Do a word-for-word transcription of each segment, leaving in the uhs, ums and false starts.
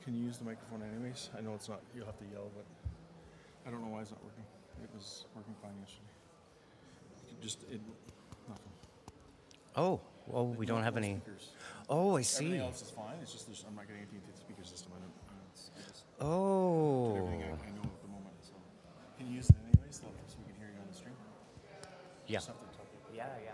Can you use the microphone anyways? I know it's not, you'll have to yell, but I don't know why it's not working. It was working fine yesterday. You could just, it, nothing. Oh, well, we don't have any. Speakers. Oh, I see. Everything else is fine. It's just there's, I'm not getting anything to the speaker system. I don't, I don't it's, I just Oh. did everything I, I know at the moment. So can you use it anyways, so, so we can hear you on the stream? Yeah. Just have to talk. Yeah, yeah.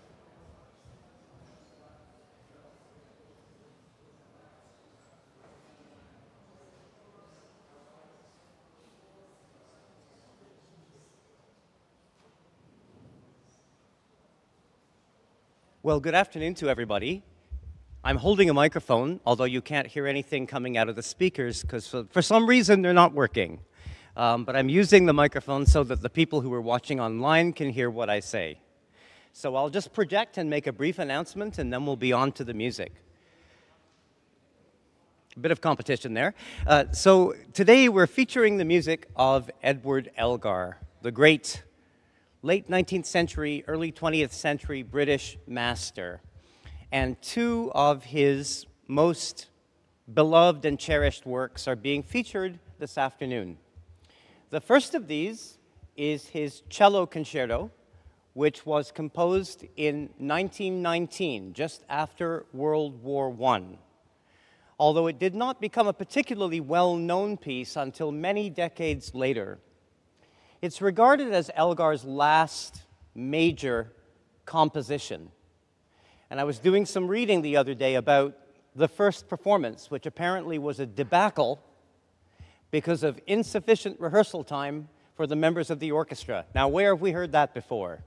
Well, good afternoon to everybody. I'm holding a microphone, although you can't hear anything coming out of the speakers because for, for some reason they're not working. Um, but I'm using the microphone so that the people who are watching online can hear what I say. So I'll just project and make a brief announcement, and then we'll be on to the music. A bit of competition there. Uh, so today we're featuring the music of Edward Elgar, the great late nineteenth century, early twentieth century British master. And two of his most beloved and cherished works are being featured this afternoon. The first of these is his Cello Concerto, which was composed in nineteen nineteen, just after World War One. Although it did not become a particularly well-known piece until many decades later. It's regarded as Elgar's last major composition. And I was doing some reading the other day about the first performance, which apparently was a debacle because of insufficient rehearsal time for the members of the orchestra. Now, where have we heard that before?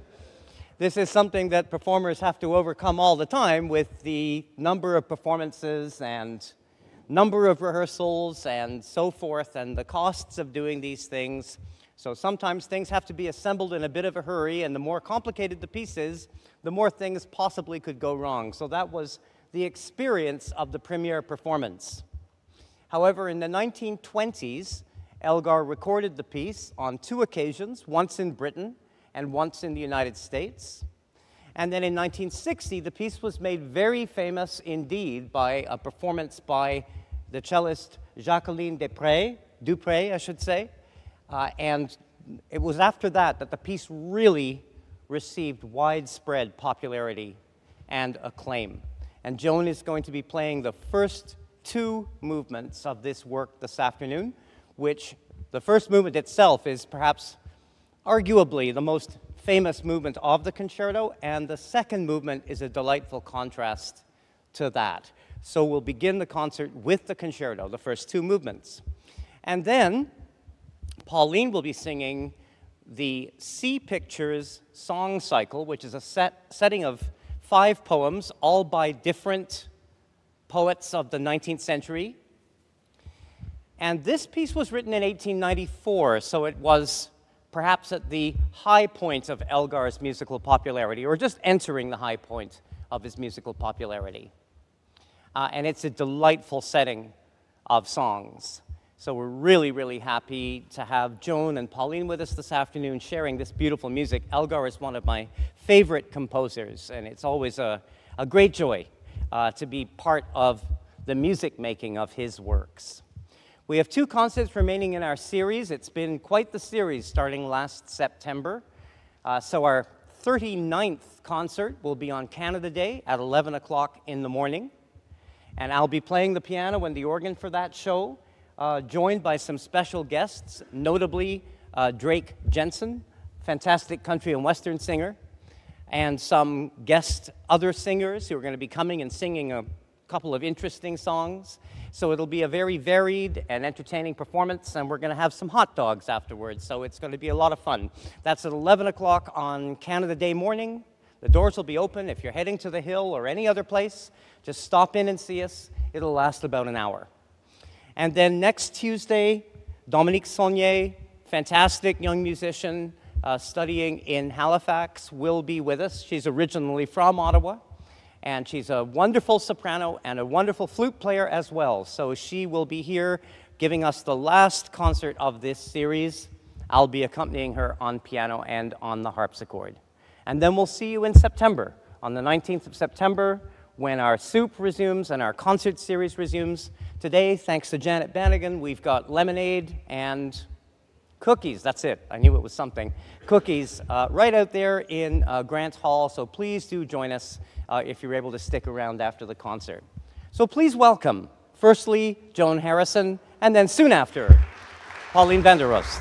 This is something that performers have to overcome all the time with the number of performances and number of rehearsals and so forth, and the costs of doing these things. So sometimes things have to be assembled in a bit of a hurry, and the more complicated the piece is, the more things possibly could go wrong. So that was the experience of the premiere performance. However, in the nineteen twenties, Elgar recorded the piece on two occasions, once in Britain and once in the United States. And then in nineteen sixty, the piece was made very famous indeed by a performance by the cellist Jacqueline Dupré, Dupré, I should say. Uh, and it was after that that the piece really received widespread popularity and acclaim. And Joan is going to be playing the first two movements of this work this afternoon, which the first movement itself is perhaps arguably the most famous movement of the concerto, and the second movement is a delightful contrast to that. So we'll begin the concert with the concerto, the first two movements. And then Pauline will be singing the Sea Pictures song cycle, which is a set, setting of five poems, all by different poets of the nineteenth century. And this piece was written in eighteen ninety-four, so it was perhaps at the high point of Elgar's musical popularity, or just entering the high point of his musical popularity. Uh, and it's a delightful setting of songs. So we're really, really happy to have Joan and Pauline with us this afternoon sharing this beautiful music. Elgar is one of my favorite composers, and it's always a, a great joy uh, to be part of the music making of his works. We have two concerts remaining in our series. It's been quite the series starting last September. Uh, so our thirty-ninth concert will be on Canada Day at eleven o'clock in the morning. And I'll be playing the piano and the organ for that show, uh, joined by some special guests, notably uh, Drake Jensen, fantastic country and western singer, and some guest other singers who are going to be coming and singing a couple of interesting songs. So it'll be a very varied and entertaining performance, and we're going to have some hot dogs afterwards, so it's going to be a lot of fun. That's at eleven o'clock on Canada Day morning. The doors will be open. If you're heading to the Hill or any other place, just stop in and see us. It'll last about an hour. And then next Tuesday, Dominique Saunier, fantastic young musician uh, studying in Halifax, will be with us. She's originally from Ottawa, and she's a wonderful soprano and a wonderful flute player as well. So she will be here giving us the last concert of this series. I'll be accompanying her on piano and on the harpsichord. And then we'll see you in September, on the nineteenth of September, when our soup resumes and our concert series resumes. Today, thanks to Janet Bannigan, we've got lemonade and cookies. That's it. I knew it was something. Cookies uh, right out there in uh, Grant Hall, so please do join us uh, if you're able to stick around after the concert. So please welcome, firstly, Joan Harrison, and then soon after, Pauline van der Roest.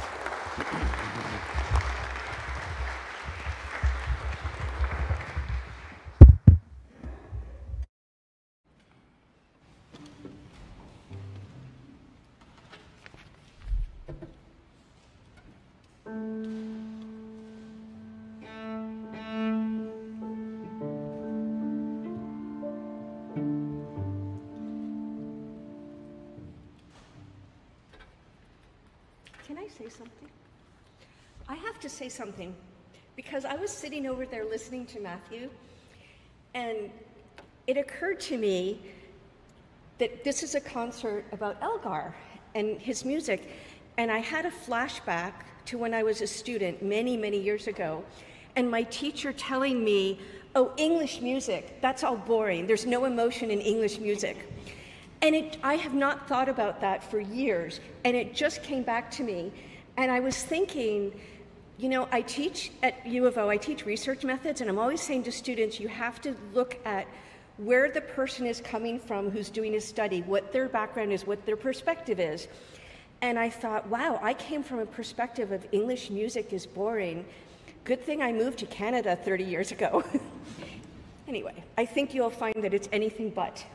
Can I say something? I have to say something because I was sitting over there listening to Matthew, and it occurred to me that this is a concert about Elgar and his music, and I had a flashback to when I was a student many, many years ago, and my teacher telling me, oh, English music, that's all boring. There's no emotion in English music. And it, I have not thought about that for years, and it just came back to me. And I was thinking, you know, I teach at U of O, I teach research methods, and I'm always saying to students, you have to look at where the person is coming from who's doing a study, what their background is, what their perspective is. And I thought, wow, I came from a perspective of English music is boring. Good thing I moved to Canada thirty years ago. Anyway, I think you'll find that it's anything but.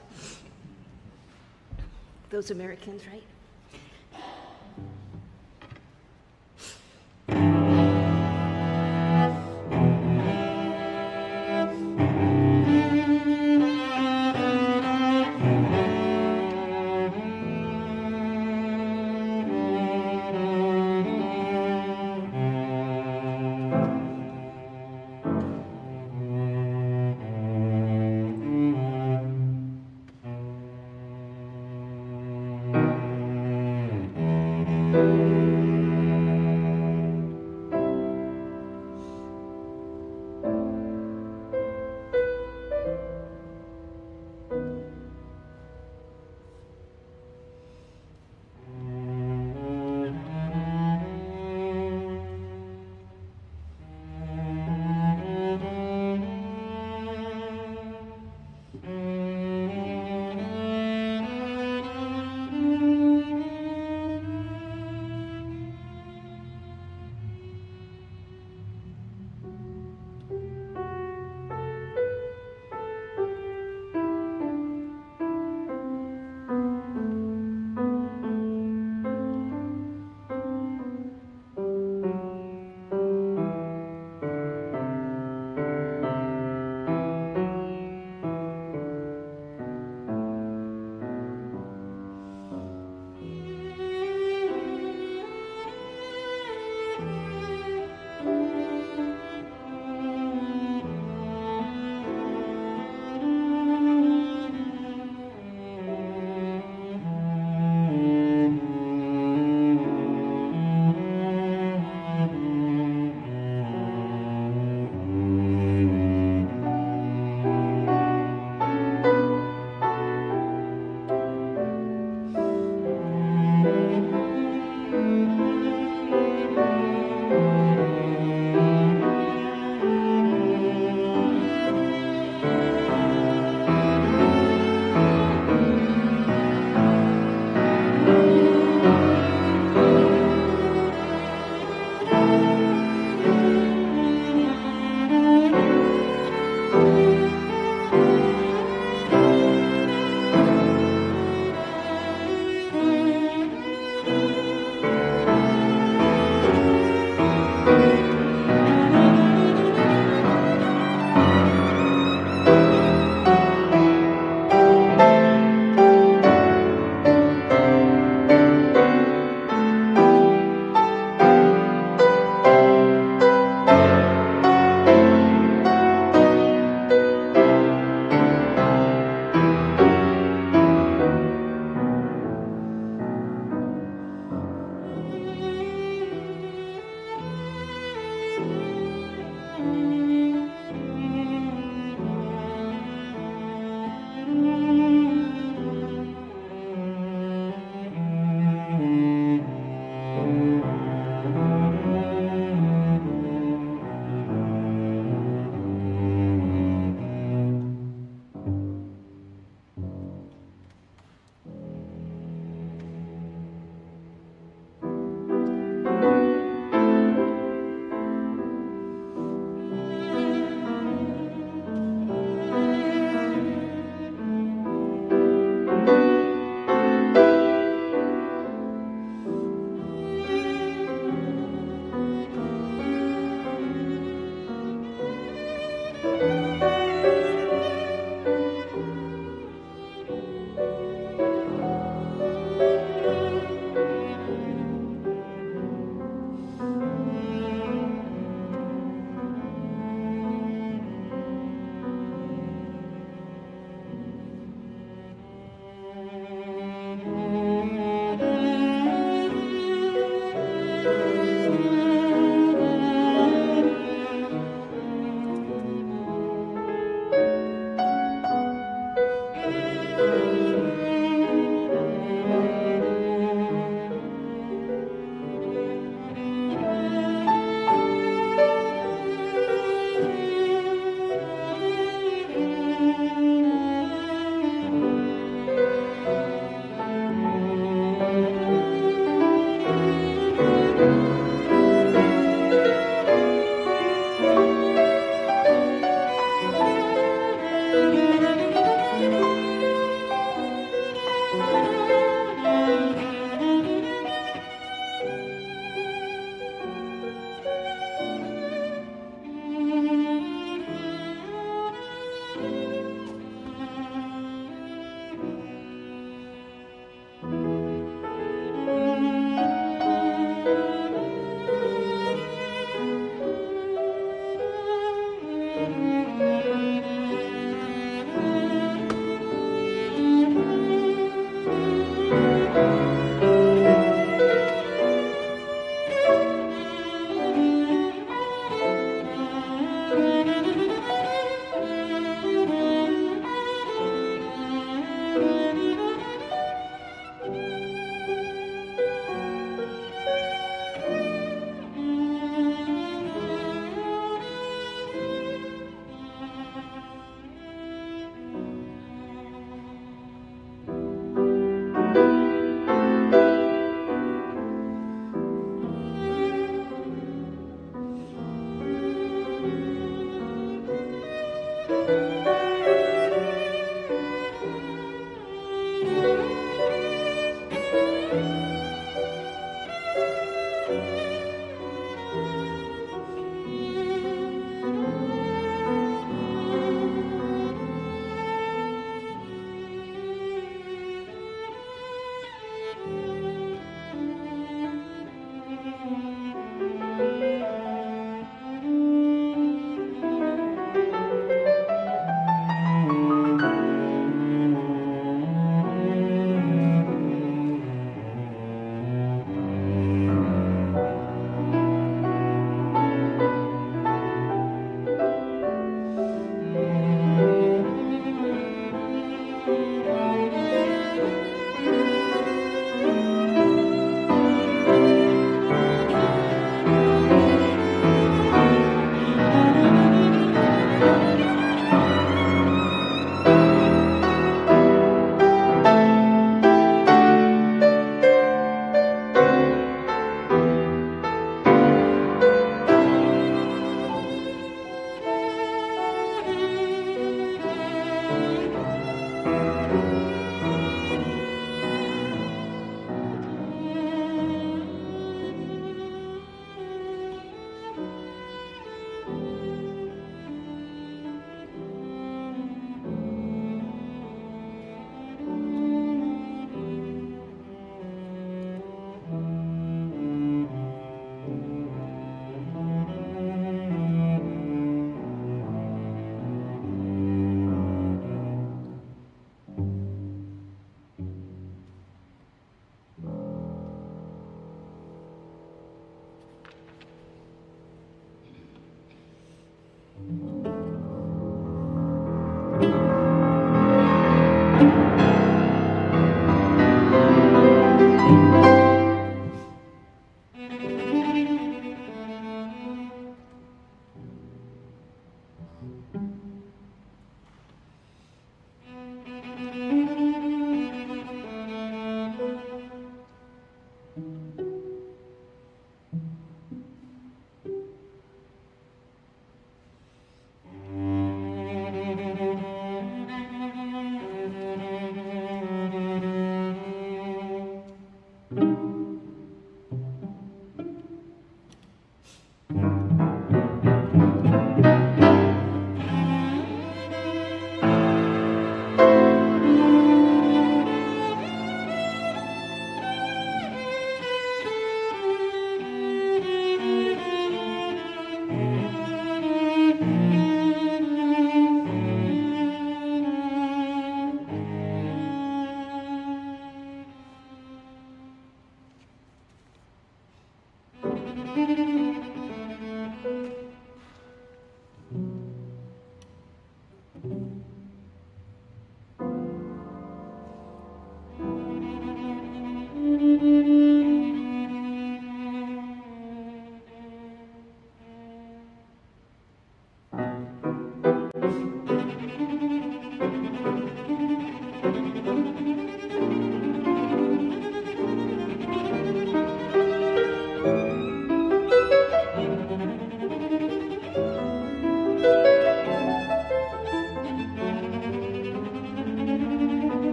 Those Americans, right? Thank you.